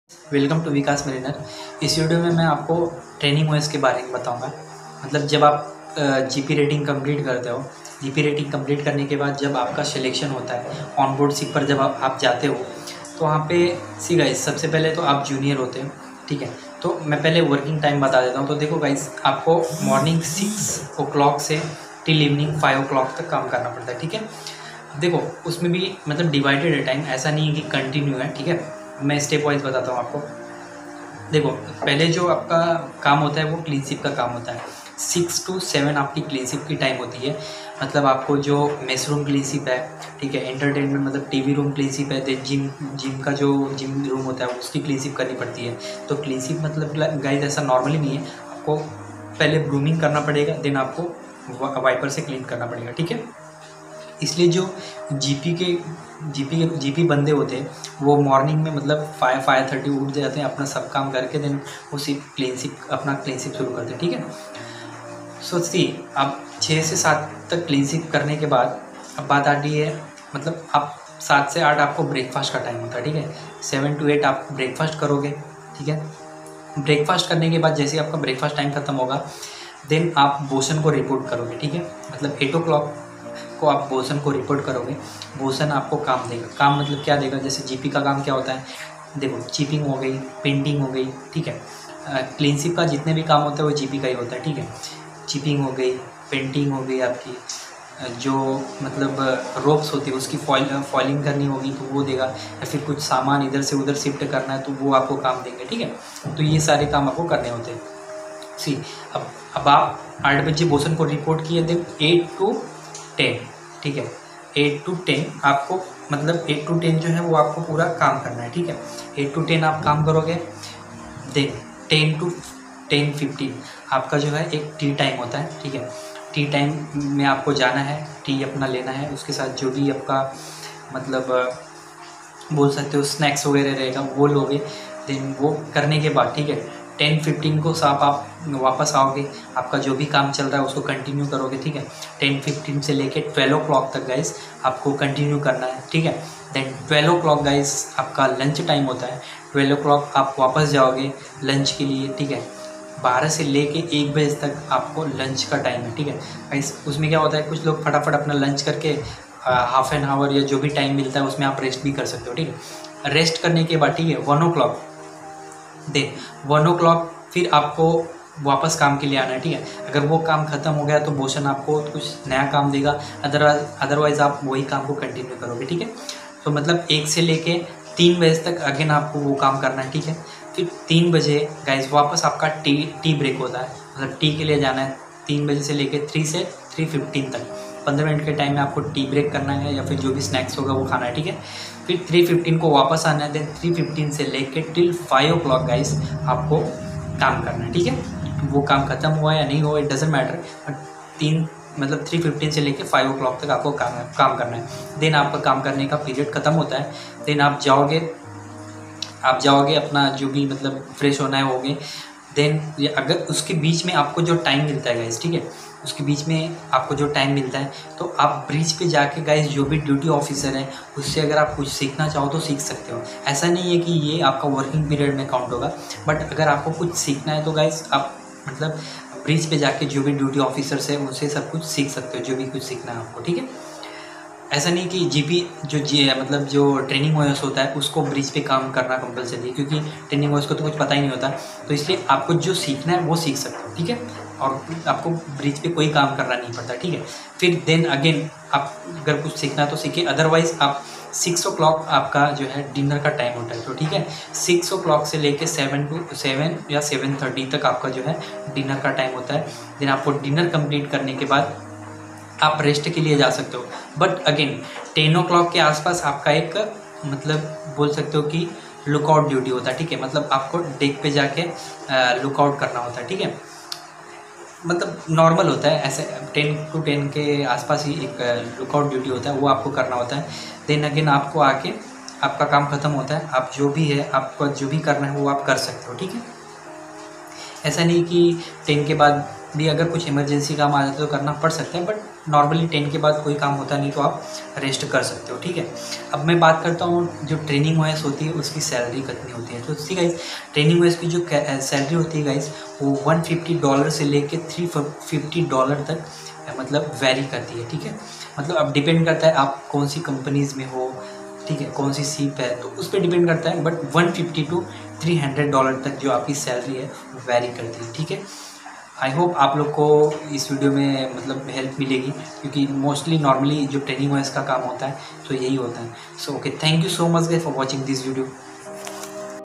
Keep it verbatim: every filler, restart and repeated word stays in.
Welcome to Vikas Mariner. इस video में मैं आपको ट्रेनिंग ओएस के बारे में बताऊंगा। मतलब जब आप जीपी रेटिंग कंप्लीट करते हो, जीपी रेटिंग कंप्लीट करने के बाद जब आपका सिलेक्शन होता है ऑन बोर्ड शिप पर, जब आप, आप जाते हो तो वहाँ पे सी गाइस, सबसे पहले तो आप जूनियर होते हो, ठीक है। तो मैं पहले वर्किंग टाइम बता देता हूँ। तो देखो गाइस, आपको मॉर्निंग सिक्स ओ क्लॉक से till evening five o'clock तक काम करना पड़ता है, ठीक है। देखो उसमें भी मतलब डिवाइडेड है टाइम, ऐसा नहीं है कि कंटिन्यू है, ठीक है। मैं स्टेप वाइज बताता हूँ आपको। देखो पहले जो आपका काम होता है वो क्लीन शिप का काम होता है। सिक्स टू सेवन आपकी क्लीन शिप की टाइम होती है। मतलब आपको जो मेस रूम क्लीन शिप है, ठीक है, एंटरटेनमेंट मतलब टीवी रूम क्लीन शिप है, देन जिम जिम का जो जिम रूम होता है उसकी क्लीन शिप करनी पड़ती है। तो क्लीन शिप मतलब गाइस ऐसा नॉर्मली नहीं है, आपको पहले ग्रूमिंग करना पड़ेगा, देन आपको वाइपर से क्लीन करना पड़ेगा, ठीक है। इसलिए जो जीपी के जीपी के जीपी बंदे होते हैं वो मॉर्निंग में मतलब फाइव फाइव थर्टी उठ जाते हैं, अपना सब काम करके देन वो सिर्फ क्लीन शिप अपना क्लीन शिप शुरू करते हैं, ठीक है। सो सी आप छः से सात तक क्लीन शिप करने के बाद अब बात आती है, मतलब आप सात से आठ आपको ब्रेकफास्ट का टाइम होता है, ठीक है। सेवन टू एट आप ब्रेकफास्ट करोगे, ठीक है। ब्रेकफास्ट करने के बाद जैसे ही आपका ब्रेकफास्ट टाइम खत्म होगा देन आप बोसन को रिपोर्ट करोगे, ठीक है। मतलब एट ओ क्लॉक को आप बोसन को रिपोर्ट करोगे। बोसन आपको काम देगा। काम मतलब क्या देगा, जैसे जीपी का काम क्या होता है, देखो चिपिंग हो गई, पेंटिंग हो गई, ठीक है। क्लीन शिप का जितने भी काम होते हैं वो जीपी का ही होता है, ठीक है। चिपिंग हो गई, पेंटिंग हो गई, आपकी जो मतलब रोप्स होती है उसकी फॉइल फॉइलिंग करनी होगी तो वो देगा, या फिर कुछ सामान इधर से उधर शिफ्ट करना है तो वो आपको काम देंगे, ठीक है। तो ये सारे काम आपको करने होते हैं। सी अब अब आप आठ बजे बोसन को रिपोर्ट किए, देन एट टू टेन, ठीक है। एट टू टेन आपको मतलब एट टू टेन जो है वो आपको पूरा काम करना है, ठीक है। एट टू टेन आप काम करोगे, then ten to ten fifteen आपका जो है एक टी टाइम होता है, ठीक है। टी टाइम में आपको जाना है, टी अपना लेना है, उसके साथ जो भी आपका मतलब बोल सकते हो स्नैक्स वगैरह रहेगा वो लोगे। देन वो करने के बाद, ठीक है, टेन फिफ्टीन को साफ आप वापस आओगे, आपका जो भी काम चल रहा है उसको कंटिन्यू करोगे, ठीक है। टेन फिफ्टीन से लेके ट्वेल्व ओ क्लॉक तक गाइस आपको कंटिन्यू करना है, ठीक है। Then twelve o'clock guys आपका लंच टाइम होता है। ट्वेल्व ओ क्लॉक आप वापस जाओगे लंच के लिए, ठीक है। बारह से लेके एक बजे तक आपको लंच का टाइम है, ठीक है गाइस। उसमें क्या होता है, कुछ लोग फटाफट अपना लंच करके हाफ एन आवर या जो भी टाइम मिलता है उसमें आप रेस्ट भी कर सकते हो, ठीक है। रेस्ट करने के बाद, ठीक है, one o'clock then one o'clock फिर आपको वापस काम के लिए आना है, ठीक है। अगर वो काम खत्म हो गया तो बोसन आपको कुछ नया काम देगा, अदरवाइज अदरवाइज आप वही काम को कंटिन्यू करोगे, ठीक है। तो मतलब एक से लेके तीन बजे तक अगेन आपको वो काम करना है, ठीक है। फिर तीन बजे गाइस वापस आपका टी टी ब्रेक होता है, मतलब टी के लिए जाना है। तीन बजे से लेके थ्री से थ्री फिफ्टीन तक पंद्रह मिनट के टाइम में आपको टी ब्रेक करना है, या फिर जो भी स्नैक्स होगा वो खाना है, ठीक है। फिर थ्री फिफ्टीन को वापस आना है, देन थ्री फिफ्टीन से लेके till five o'clock guys आपको काम करना है, ठीक है। वो काम खत्म हुआ या नहीं हुआ इट डजेंट मैटर, बट तीन मतलब थ्री फिफ्टीन से लेके फाइव ओ क्लॉक तक आपको काम काम करना है। देन आपका काम करने का पीरियड खत्म होता है, देन आप जाओगे आप जाओगे अपना जो भी मतलब फ्रेश होना है होगे। देन अगर उसके बीच में आपको जो टाइम मिलता है गाइस, ठीक है, उसके बीच में आपको जो टाइम मिलता है तो आप ब्रिज पे जाके गाइस जो भी ड्यूटी ऑफिसर है उससे अगर आप कुछ सीखना चाहो तो सीख सकते हो। ऐसा नहीं है कि ये आपका वर्किंग पीरियड में काउंट होगा, बट अगर आपको कुछ सीखना है तो गाइस आप मतलब ब्रिज पे जाके जो भी ड्यूटी ऑफिसर्स है उनसे सब कुछ सीख सकते हो, जो भी कुछ सीखना है आपको, ठीक है। ऐसा नहीं कि जीपी जो जी मतलब जो ट्रेनिंग ओएस होता है उसको ब्रिज पे काम करना कंपलसरी है, क्योंकि ट्रेनिंग ओएस को तो कुछ पता ही नहीं होता। तो इसलिए आपको जो सीखना है वो सीख सकते हो, ठीक है, और आपको ब्रिज पे कोई काम करना नहीं पड़ता, ठीक है। फिर देन अगेन आप अगर कुछ सीखना है तो सीखिए, अदरवाइज आप सिक्स ओ क्लॉक आपका जो है डिनर का टाइम होता है, तो ठीक है, सिक्स ओ क्लॉक से लेके सेवन टू सेवन या सेवन थर्टी तक आपका जो है डिनर का टाइम होता है। देन आपको डिनर कंप्लीट करने के बाद आप रेस्ट के लिए जा सकते हो, but again ten o'clock के आसपास आपका एक मतलब बोल सकते हो कि लुकआउट ड्यूटी होता है, ठीक है। मतलब आपको डेक पे जाके लुकआउट करना होता है, ठीक है। मतलब नॉर्मल होता है ऐसे, टेन टू टेन के आसपास ही एक लुकआउट ड्यूटी होता है, वो आपको करना होता है। देन अगेन आपको आके आपका काम खत्म होता है, आप जो भी है आपको जो भी करना है वो आप कर सकते हो, ठीक है। ऐसा नहीं कि टेन के बाद भी अगर कुछ इमरजेंसी काम आ जाता है तो करना पड़ सकता है, बट नॉर्मली टेन के बाद कोई काम होता नहीं तो आप रेस्ट कर सकते हो, ठीक है। अब मैं बात करता हूँ जो ट्रेनिंग ओएस होती है उसकी सैलरी कितनी होती है। तो सी गाइस, ट्रेनिंग ओएस की जो सैलरी होती है गाइस वो वन फिफ्टी डॉलर से लेके थ्री फिफ्टी डॉलर तक मतलब वेरी करती है, ठीक है। मतलब अब डिपेंड करता है आप कौन सी कंपनीज़ में हो, ठीक है, कौन सी सीप है, तो उस पर डिपेंड करता है, but one fifty to three hundred dollar तक जो आपकी सैलरी है वो वेरी करती है, ठीक है। आई होप आप लोग को इस वीडियो में मतलब हेल्प मिलेगी, क्योंकि मोस्टली नॉर्मली जो ट्रेनिंग ओएस का काम होता है तो यही होता है। So okay, thank you so much guys for watching this video.